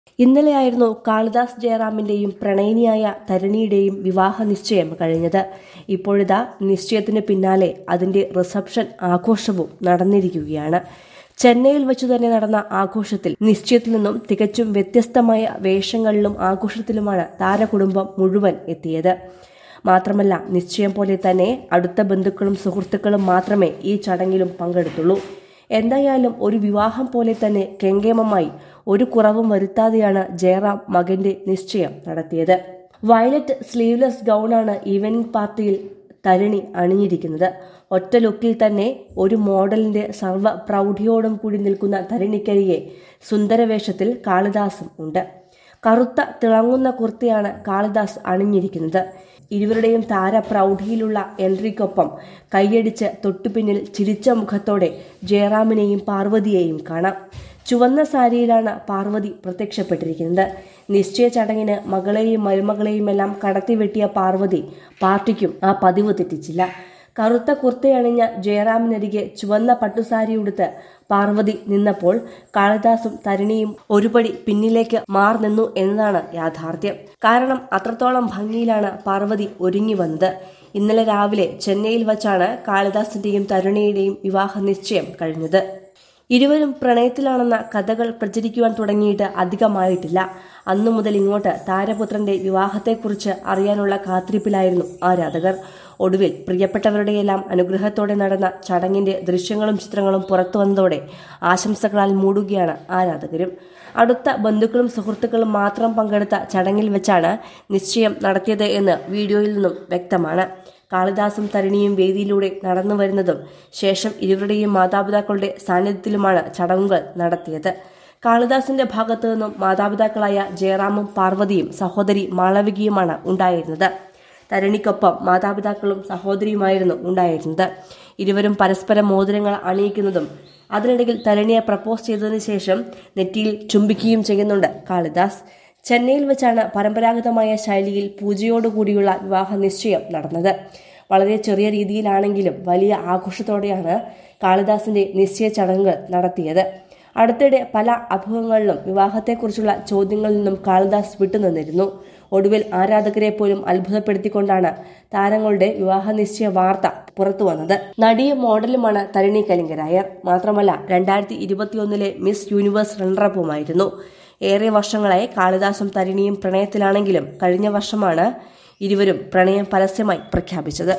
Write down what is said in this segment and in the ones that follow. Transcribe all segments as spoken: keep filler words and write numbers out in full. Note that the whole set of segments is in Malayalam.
ഇന്നലെയായിരുന്നു കാളിദാസ് ജയറാമിന്റെയും പ്രണയിനിയായ തരുണിയുടെയും വിവാഹ നിശ്ചയം കഴിഞ്ഞത്. ഇപ്പോഴിതാ നിശ്ചയത്തിന് പിന്നാലെ അതിന്റെ റിസപ്ഷൻ ആഘോഷവും നടന്നിരിക്കുകയാണ്. ചെന്നൈയിൽ വെച്ചു തന്നെ നടന്ന ആഘോഷത്തിൽ നിശ്ചയത്തിൽ നിന്നും തികച്ചും വ്യത്യസ്തമായ വേഷങ്ങളിലും ആഘോഷത്തിലുമാണ് താരകുടുംബം മുഴുവൻ എത്തിയത്. മാത്രമല്ല, നിശ്ചയം പോലെ തന്നെ അടുത്ത ബന്ധുക്കളും സുഹൃത്തുക്കളും മാത്രമേ ഈ ചടങ്ങിലും പങ്കെടുത്തുള്ളൂ. എന്തായാലും ഒരു വിവാഹം പോലെ തന്നെ കെങ്കേമമായി ഒരു കുറവും വരുത്താതെയാണ് ജയറാം മകന്റെ നിശ്ചയം നടത്തിയത്. വയലറ്റ് സ്ലീവ്ലെസ് ഗൗണാണ് ഈവനിംഗ് പാർട്ടിയിൽ തരുണി അണിഞ്ഞിരിക്കുന്നത്. ഒറ്റ ലുക്കിൽ തന്നെ ഒരു മോഡലിന്റെ സർവ്വ പ്രൗഢിയോടും കൂടി നിൽക്കുന്ന തരുണിക്കരികെ സുന്ദരവേഷത്തിൽ കാളിദാസും ഉണ്ട്. കറുത്ത തിളങ്ങുന്ന കുർത്തയാണ് കാളിദാസ് അണിഞ്ഞിരിക്കുന്നത്. ഇരുവരുടെയും താരപ്രൗഢിയിലുള്ള എൻട്രിക്കൊപ്പം കൈയടിച്ച് തൊട്ടുപിന്നിൽ ചിരിച്ച മുഖത്തോടെ ജയറാമിനെയും പാർവതിയെയും കാണാം. ചുവന്ന സാരിയിലാണ് പാർവതി പ്രത്യക്ഷപ്പെട്ടിരിക്കുന്നത്. നിശ്ചയ ചടങ്ങിന് മകളെയും മരുമകളെയുമെല്ലാം കടത്തിവെട്ടിയ പാർവതി പാർട്ടിക്കും ആ പതിവ് തെറ്റിച്ചില്ല. കറുത്ത കുർത്തയണിഞ്ഞ ജയറാമിനരികെ ചുവന്ന പട്ടുസാരിയുടുത്ത് പാർവതി നിന്നപ്പോൾ കാളിദാസും തരുണിയും ഒരുപടി പിന്നിലേക്ക് മാറി നിന്നു എന്നതാണ് യാഥാർത്ഥ്യം. കാരണം അത്രത്തോളം ഭംഗിയിലാണ് പാർവതി ഒരുങ്ങി വന്നത്. ഇന്നലെ രാവിലെ ചെന്നൈയിൽ വച്ചാണ് കാളിദാസിന്റെയും തരുണിയുടെയും വിവാഹ നിശ്ചയം കഴിഞ്ഞത്. ഇരുവരും പ്രണയത്തിലാണെന്ന കഥകൾ പ്രചരിക്കുവാൻ തുടങ്ങിയിട്ട് അധികമായിട്ടില്ല. അന്നു മുതൽ ഇങ്ങോട്ട് താരപുത്രന്റെ വിവാഹത്തെക്കുറിച്ച് അറിയാനുള്ള കാത്തിരിപ്പിലായിരുന്നു ആരാധകർ. ഒടുവിൽ പ്രിയപ്പെട്ടവരുടെയെല്ലാം അനുഗ്രഹത്തോടെ നടന്ന ചടങ്ങിന്റെ ദൃശ്യങ്ങളും ചിത്രങ്ങളും പുറത്തു വന്നതോടെ ആശംസകളാൽ മൂടുകയാണ് ആരാധകരും. അടുത്ത ബന്ധുക്കളും സുഹൃത്തുക്കളും മാത്രം പങ്കെടുത്ത ചടങ്ങിൽ വെച്ചാണ് നിശ്ചയം നടത്തിയത് എന്ന് വീഡിയോയിൽ നിന്നും വ്യക്തമാണ്. കാളിദാസും തരുണിയും വേദിയിലൂടെ നടന്നു വരുന്നതും ശേഷം ഇരുവരുടെയും മാതാപിതാക്കളുടെ സാന്നിധ്യത്തിലുമാണ് ചടങ്ങുകൾ നടത്തിയത്. കാളിദാസിന്റെ ഭാഗത്തു നിന്നും മാതാപിതാക്കളായ ജയറാമും പാർവതിയും സഹോദരി മാളവികയുമാണ് ഉണ്ടായിരുന്നത്. തരുണിക്കൊപ്പം മാതാപിതാക്കളും സഹോദരിയുമായിരുന്നു ഉണ്ടായിരുന്നത്. ഇരുവരും പരസ്പരം മോതിരങ്ങൾ അണിയിക്കുന്നതും അതിനിടയിൽ തരുണിയെ പ്രപ്പോസ് ചെയ്തതിനു ശേഷം നെറ്റിയിൽ ചുംബിക്കുകയും ചെയ്യുന്നുണ്ട് കാളിദാസ്. ചെന്നൈയിൽ വെച്ചാണ് പരമ്പരാഗതമായ ശൈലിയിൽ പൂജയോടുകൂടിയുള്ള വിവാഹ നിശ്ചയം നടന്നത്. വളരെ ചെറിയ രീതിയിലാണെങ്കിലും വലിയ ആഘോഷത്തോടെയാണ് കാളിദാസിന്റെ നിശ്ചയ ചടങ്ങുകൾ നടത്തിയത്. അടുത്തിടെ പല അഭിമുഖങ്ങളിലും വിവാഹത്തെക്കുറിച്ചുള്ള ചോദ്യങ്ങളിൽ നിന്നും കാളിദാസ് വിട്ടുനിന്നിരുന്നു. ഒടുവിൽ ആരാധകരെ പോലും അത്ഭുതപ്പെടുത്തിക്കൊണ്ടാണ് താരങ്ങളുടെ വിവാഹ നിശ്ചയ വാർത്ത പുറത്തു വന്നത്. നടിയും മോഡലുമാണ് തരുണി കലിംഗരായർ. മാത്രമല്ല, രണ്ടായിരത്തി ഇരുപത്തിയൊന്നിലെ മിസ് യൂണിവേഴ്സ് റണ്ണറപ്പുമായിരുന്നു. ഏറെ വർഷങ്ങളായി കാളിദാസും തരുണിയും പ്രണയത്തിലാണെങ്കിലും കഴിഞ്ഞ വർഷമാണ് ഇരുവരും പ്രണയം പരസ്യമായി പ്രഖ്യാപിച്ചത്.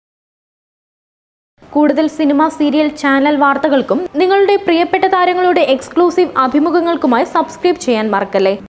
കൂടുതൽ സിനിമ, സീരിയൽ, ചാനൽ വാർത്തകൾക്കും നിങ്ങളുടെ പ്രിയപ്പെട്ട താരങ്ങളുടെ എക്സ്ക്ലൂസീവ് അഭിമുഖങ്ങൾക്കുമായി സബ്സ്ക്രൈബ് ചെയ്യാൻ മറക്കല്ലേ.